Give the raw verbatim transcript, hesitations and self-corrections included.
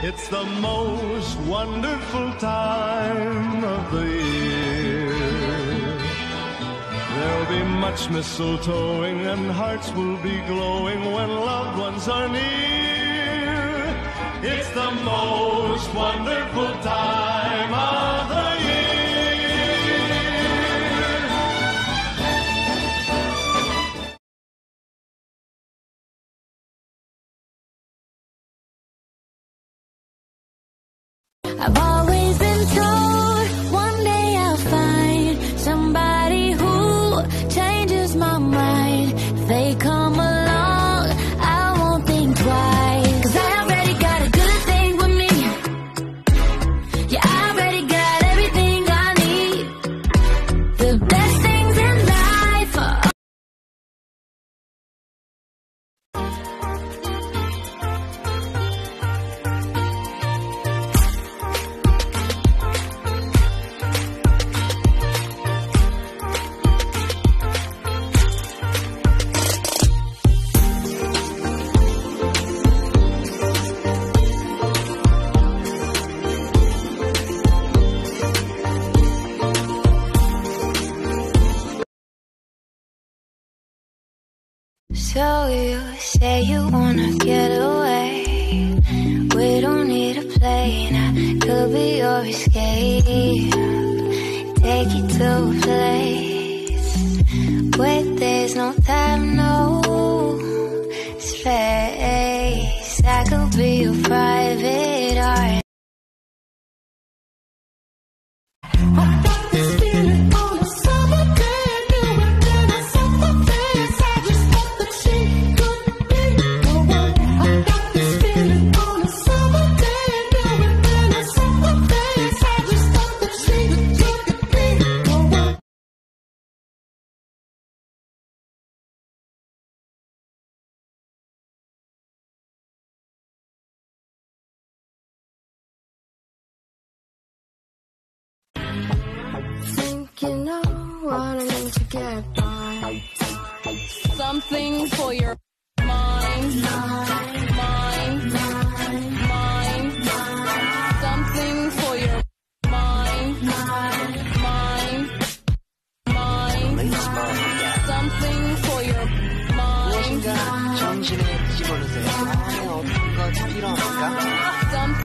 It's the most wonderful time of the year. There'll be much mistletoeing and hearts will be glowing when loved ones are near. It's the most wonderful time of the I've always been told one day I'll find somebody who changes my mind. If they come along, I won't think twice. 'Cause I already got a good thing with me. Yeah, I already got everything I need. The best things in life are So you say you wanna get away. We don't need a plane, I could be your escape. Take you to a place where there's no time, no space. I could be your private art. You know what I need to get by. Something for your mind, mind, mind, mind. Something for your mind, mind, mind, mind. Something for your mind. 정신에 집어넣으세요. 안에 어떤 것 필요합니까? Some